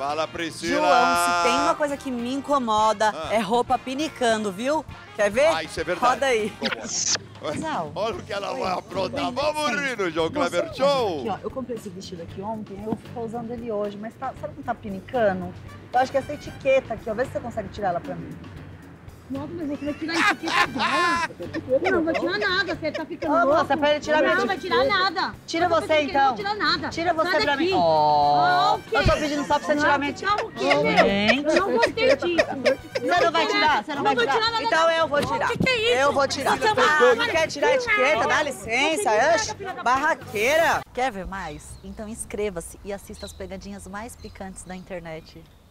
Fala, Priscila. João, se tem uma coisa que me incomoda, é roupa pinicando, viu? Quer ver? Ah, isso é verdade. Roda aí. Casal. Olha o que ela vai aprontar. Bem, Vamos sim. rir no João Moça, Kleber Show. aqui, ó, eu comprei esse vestido aqui ontem, eu tô usando ele hoje, mas tá, sabe que não tá pinicando? Eu acho que essa etiqueta aqui, ó, vê se você consegue tirar ela pra mim. Nossa, mas você vai tirar a etiqueta dela? Não, não vai tirar nada, você tá ficando Ô, louco. moça, pra ele tirar minha Não, vai tirar nada. Tira Não, você, então. Não vou tirar nada. Tira você Sai pra daqui. mim. Ó, o quê? eu tô pedindo só pra você tirar minha etiqueta. Calma, o quê, meu? Eu não gostei disso. Você não vai tirar? Você não vai tirar? nada. Então eu vou tirar. O que é isso? Eu vou tirar. Você é uma Ah, não doida. quer tirar a etiqueta? Dá licença. Oxe, filha da- barraqueira. Quer ver mais? Então inscreva-se e assista as pegadinhas mais picantes da internet.